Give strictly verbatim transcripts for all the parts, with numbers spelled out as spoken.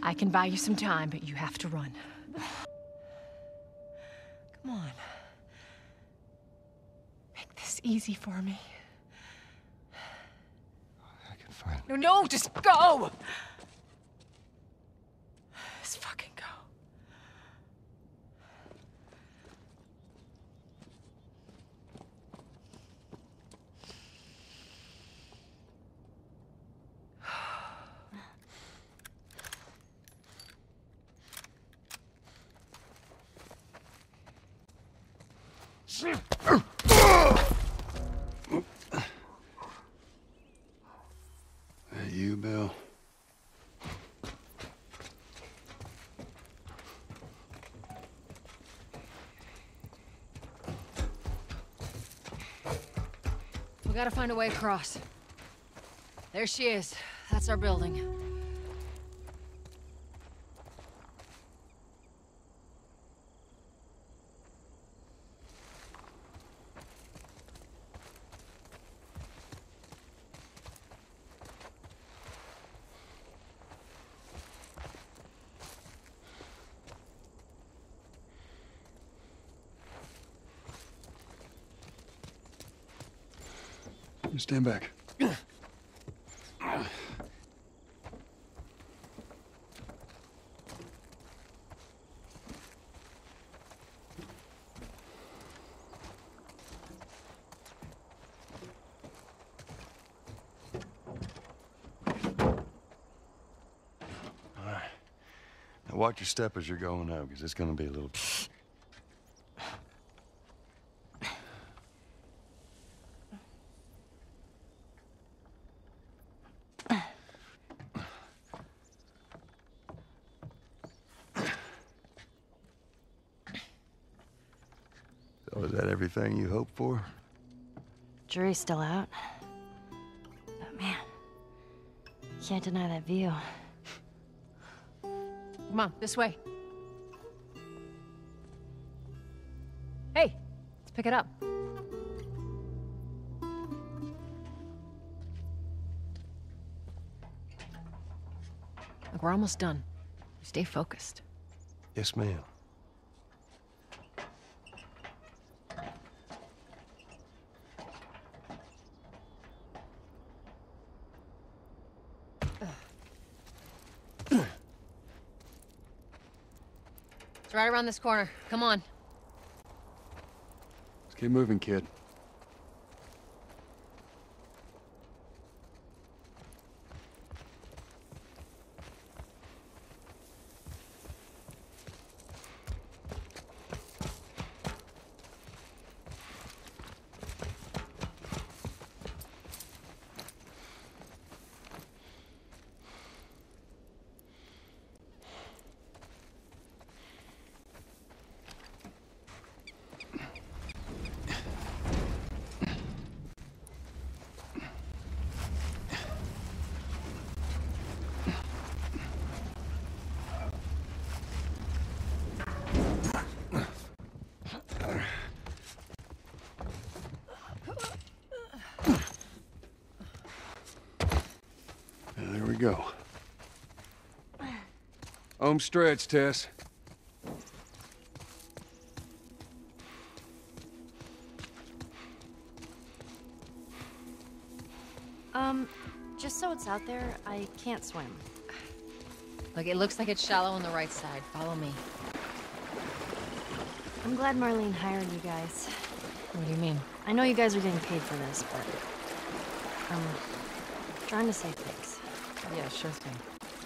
I can buy you some time, but you have to run. Come on. Make this easy for me. I can find it. No, no, just go! Just fucking go. That you, Bill? We gotta find a way across. There she is. That's our building. Stand back. Now watch your step as you're going out, because it's going to be a little... So is that everything you hoped for? Jury's still out. But man, can't deny that view. Come on, this way. Hey, let's pick it up. Look, we're almost done. Stay focused. Yes, ma'am. It's right around this corner. Come on. Let's keep moving, kid. There we go. Home stretch, Tess. Um, just so it's out there, I can't swim. Look, it looks like it's shallow on the right side. Follow me. I'm glad Marlene hired you guys. What do you mean? I know you guys are getting paid for this, but I'm trying to save things. Yeah, sure thing.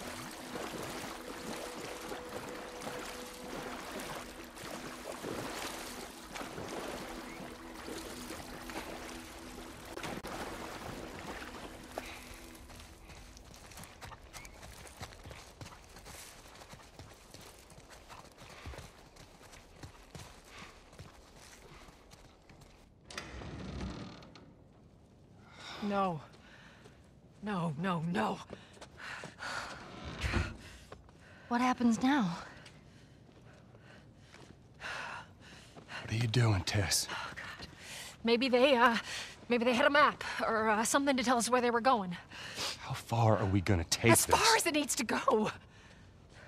No. No, no, no. What happens now? What are you doing, Tess? Oh, God. Maybe they, uh, maybe they had a map or uh, something to tell us where they were going. How far are we gonna take As this? far as it needs to go.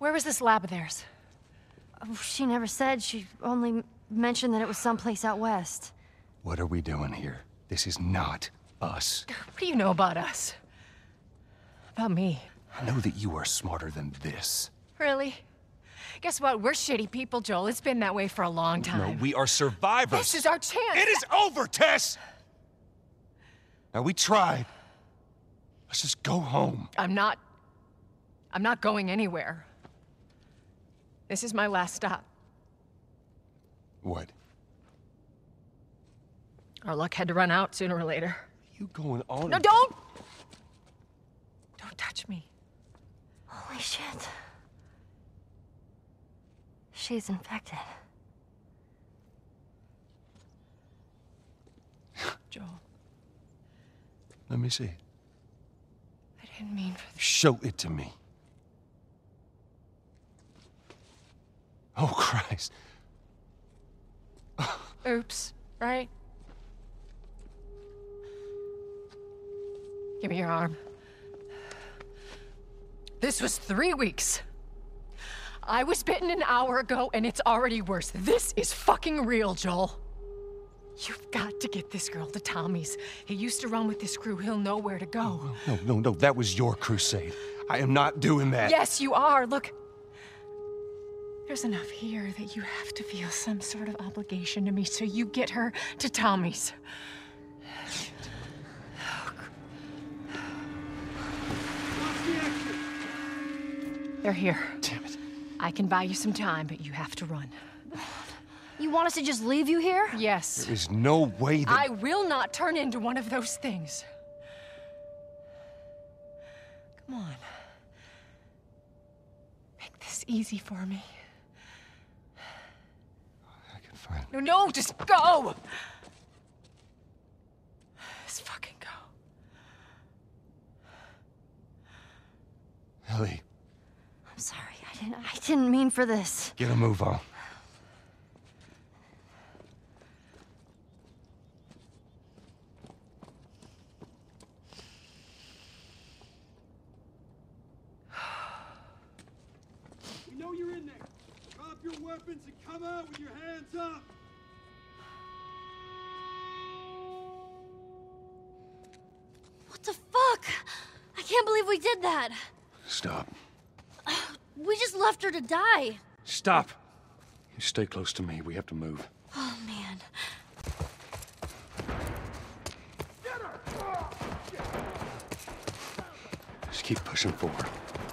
Where was this lab of theirs? Oh, she never said. She only m- mentioned that it was someplace out west. What are we doing here? This is not us. What do you know about us? About me? I know that you are smarter than this. Really? Guess what? We're shitty people, Joel. It's been that way for a long time. No, we are survivors. This is our chance. It is over, Tess! Now, we tried. Let's just go home. I'm not... I'm not going anywhere. This is my last stop. What? Our luck had to run out sooner or later. You going on? No, don't! Don't touch me. Holy shit. She's infected. Joel, Let me see. I didn't mean for this. Show it to me. Oh, Christ. Oops, right? Give me your arm. This was three weeks. I was bitten an hour ago, and it's already worse. This is fucking real, Joel. You've got to get this girl to Tommy's. He used to run with this crew. He'll know where to go. No, no, no. That was your crusade. I am not doing that. Yes, you are. Look. There's enough here that you have to feel some sort of obligation to me, so you get her to Tommy's. They're here. Damn it. I can buy you some time, but you have to run. You want us to just leave you here? Yes. There is no way that... I will not turn into one of those things. Come on. Make this easy for me. I can find... No, no, just go! Just fucking go. Ellie, I'm sorry. I didn't I didn't mean for this. get a move on. We know you're in there. Drop your weapons and come out with your hands up. What the fuck? I can't believe we did that. Stop. We just left her to die. Stop. You stay close to me. We have to move. Oh, man. Just keep pushing forward.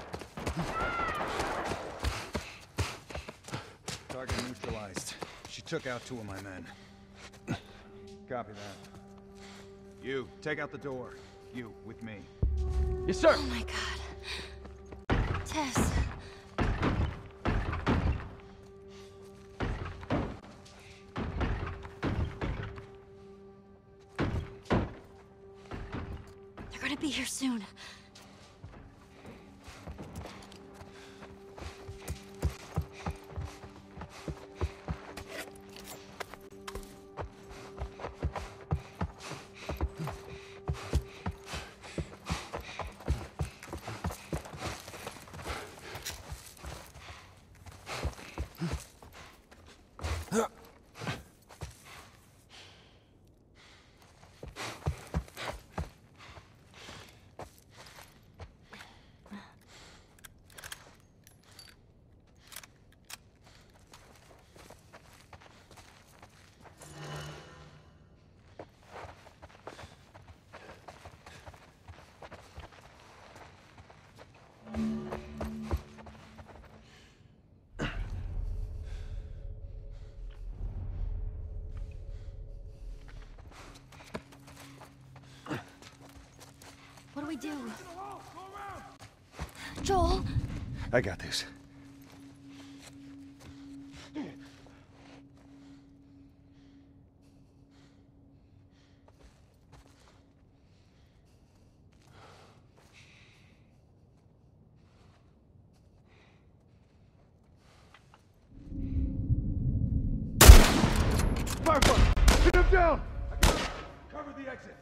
Target neutralized. She took out two of my men. Copy that. You, take out the door. You, with me. Yes, sir. Oh, my God. Tess. They're gonna be here soon. What do we do? Joel? I got this. Firefly! Pin him down! I got him. Cover the exit.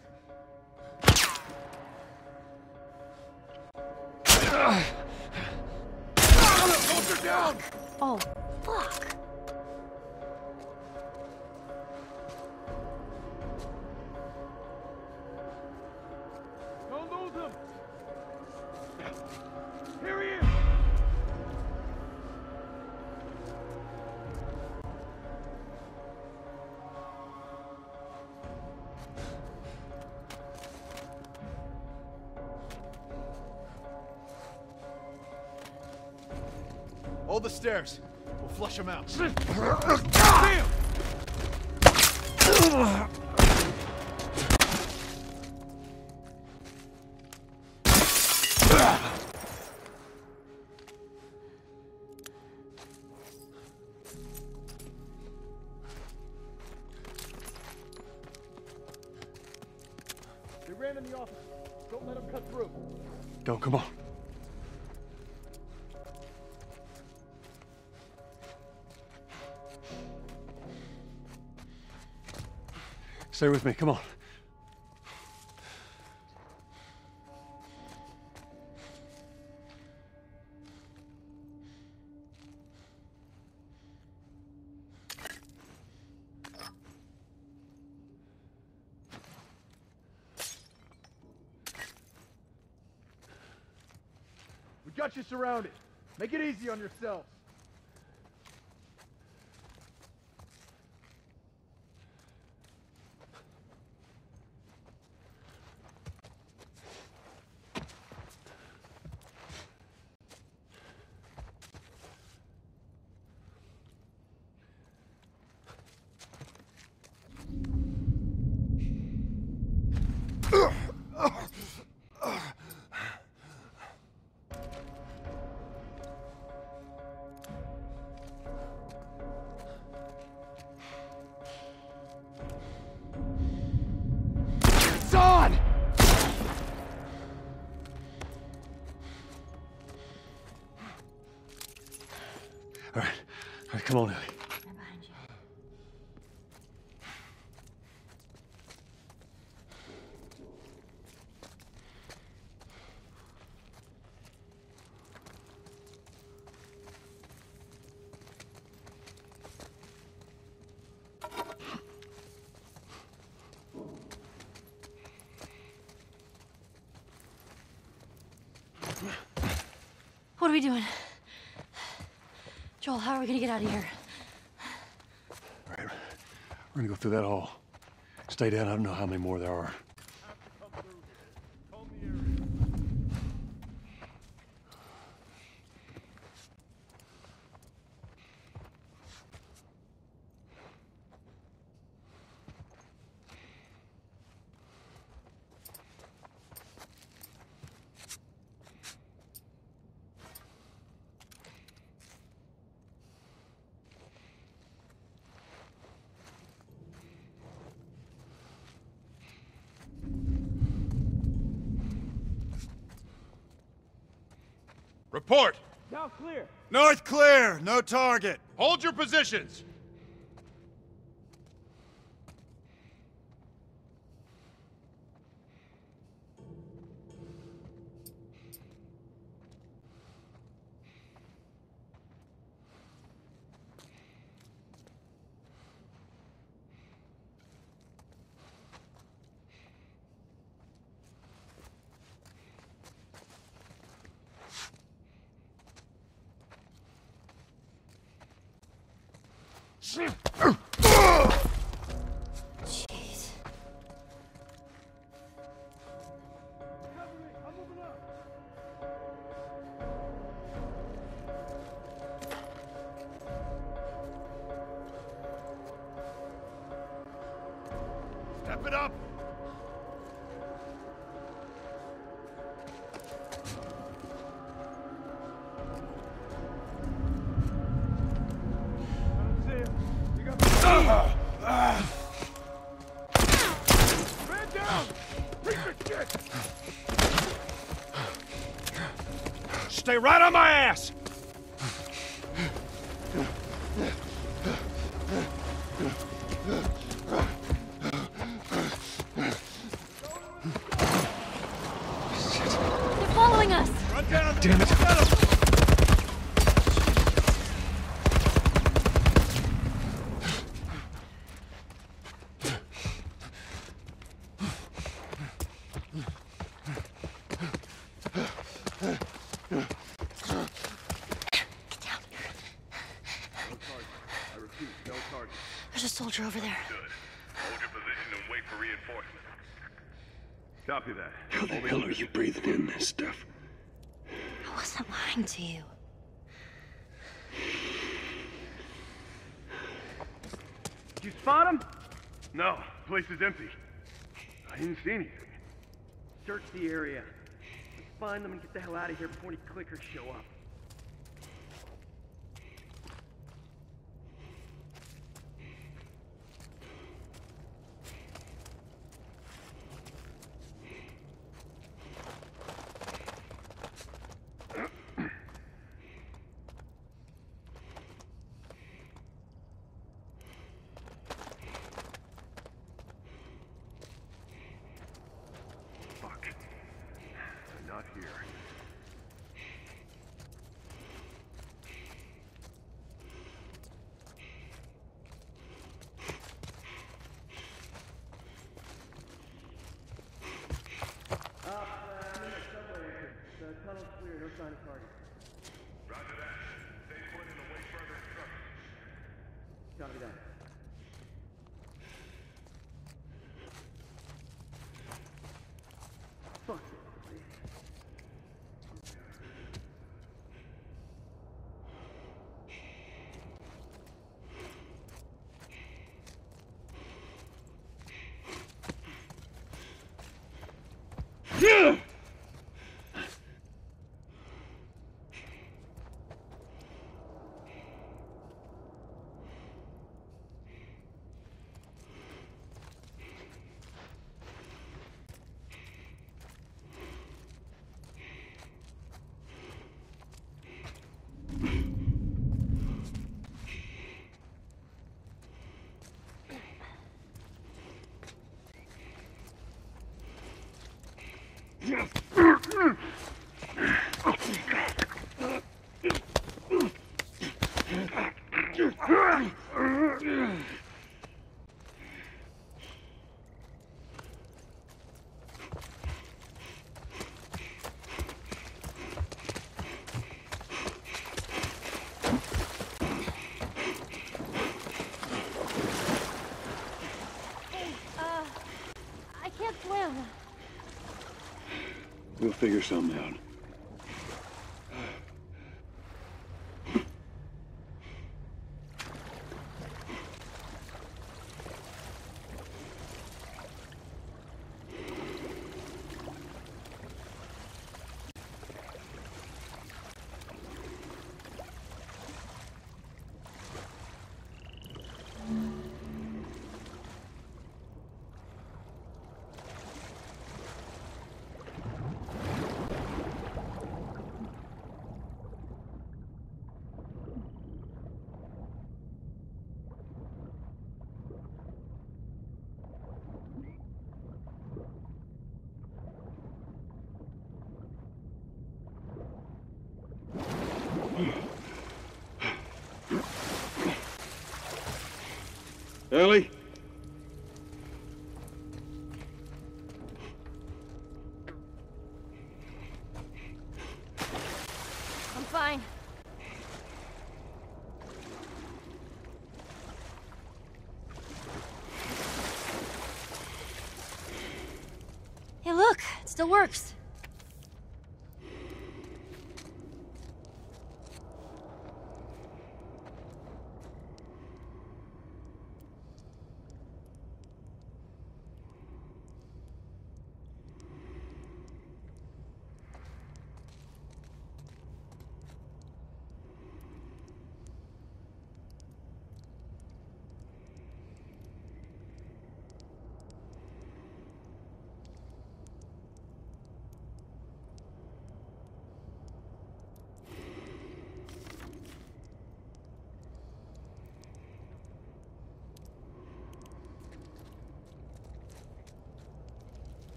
down! Oh, fuck. Don't lose him! Here he is! Hold the stairs. We'll flush them out. Damn! They ran in the office. Don't let them cut through. Go, come on. Stay with me, come on. We got you surrounded. Make it easy on yourselves. All right, all right, come on, Ellie. I'm behind you. What are we doing? Joel, how are we gonna get out of here? All right, we're gonna go through that hall. Stay down, I don't know how many more there are. Report! Now clear. North clear, no target. Hold your positions! Jeez. Step it up! Man down! Piece of shit! Stay right on my ass! They're following us! Run down! Damn it. Get 'em. bloater over there. Good. Hold your position and wait for reinforcements. Copy that. How the hell are you breathing in this stuff? I wasn't lying to you. Did you spot him? No, place is empty. I didn't see anything. Search the area. Let's find them and get the hell out of here before any clickers show up. Not here. Uh, I'm in the subway entrance. The tunnel's clear, no sign of target. Roger that. Stay put and await further instructions. Copy that. Fuck this place. I can't swim. We'll figure something out. Ellie? I'm fine. Hey, look, it still works.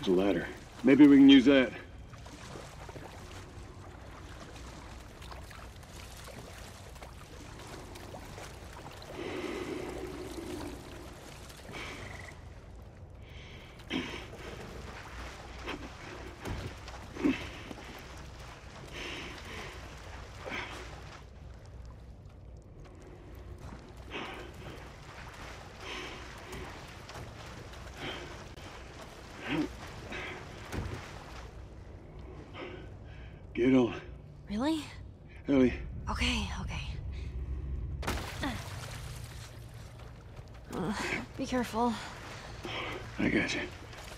There's a ladder. Maybe we can use that. Get on. Really? Ellie. Okay, okay. Uh, be careful. I got you.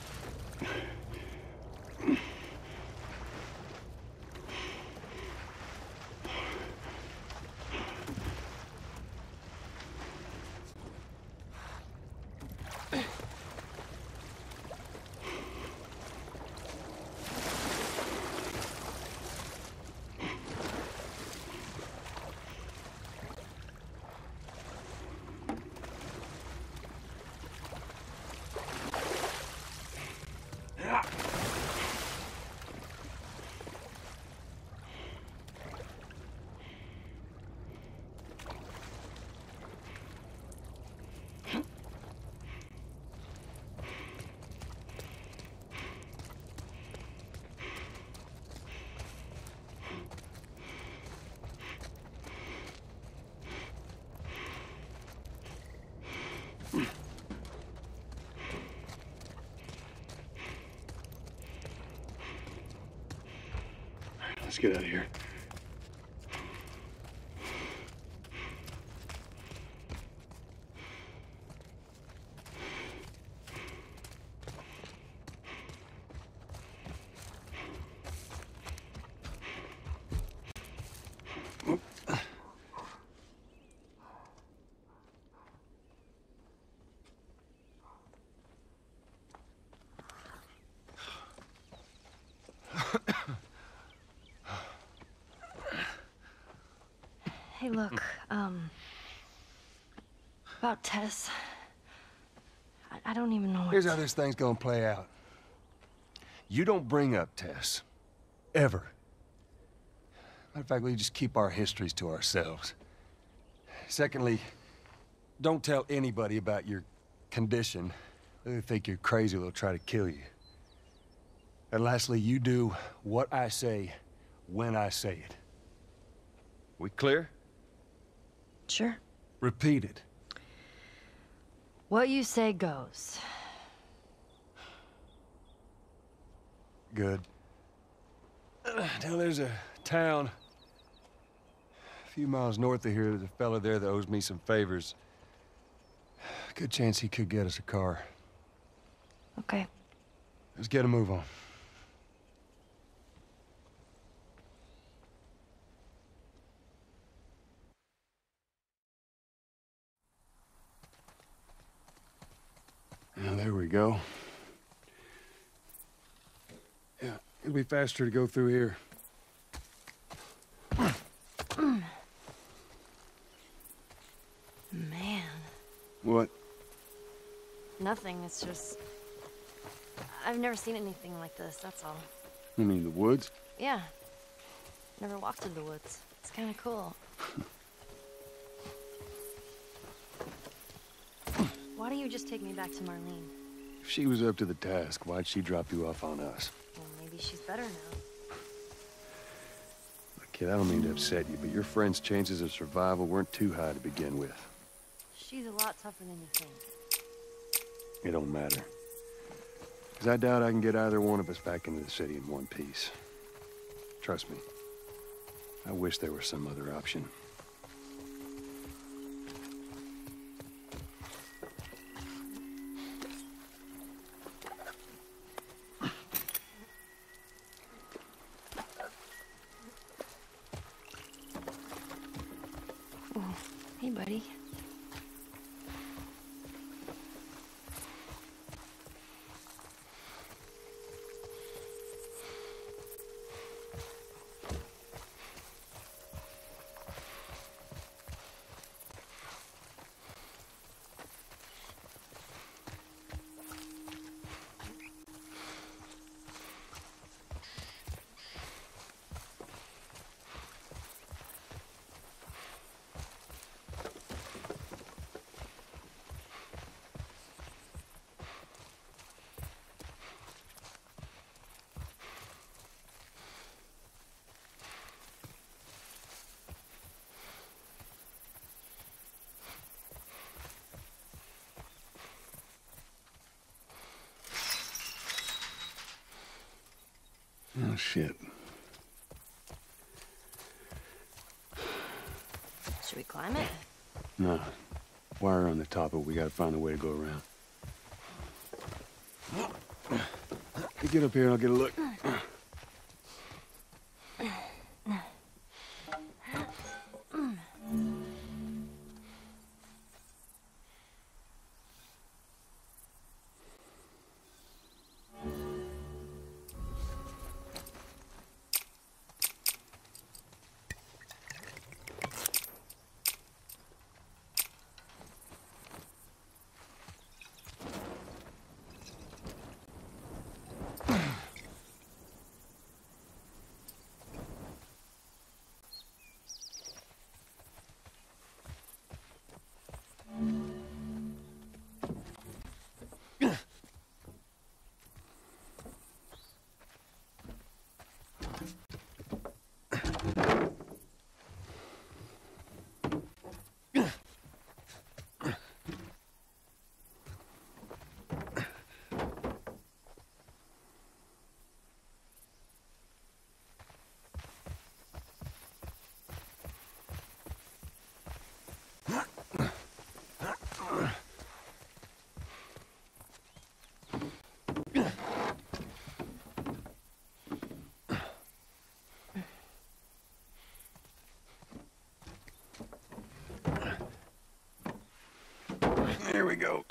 Let's get out of here. Hey, look, um... about Tess. I, I don't even know what Here's to... how this thing's gonna play out. You don't bring up Tess. Ever. Matter of fact, we just keep our histories to ourselves. Secondly, don't tell anybody about your condition. They think you're crazy, they'll try to kill you. And lastly, you do what I say when I say it. We clear? Sure. Repeat it. What you say goes. Good. Uh, now there's a town a few miles north of here. There's a fella there that owes me some favors. Good chance he could get us a car. Okay. Let's get a move on. Now, there we go. Yeah, it'll be faster to go through here. Man. What? Nothing, it's just... I've never seen anything like this, that's all. You mean the woods? Yeah. Never walked in the woods. It's kind of cool. Why don't you just take me back to Marlene? If she was up to the task, why'd she drop you off on us? Well, maybe she's better now. Look, kid, I don't mean to upset you, but your friend's chances of survival weren't too high to begin with. She's a lot tougher than you think. It don't matter. Because I doubt I can get either one of us back into the city in one piece. Trust me. I wish there was some other option. Oh, hey, buddy. Oh, shit. Should we climb it? No. Wire on the top of it. We gotta find a way to go around. You get up here and I'll get a look. There we go.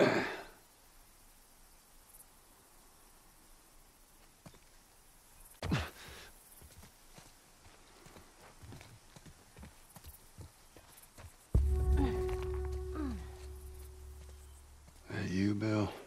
That you, Bill?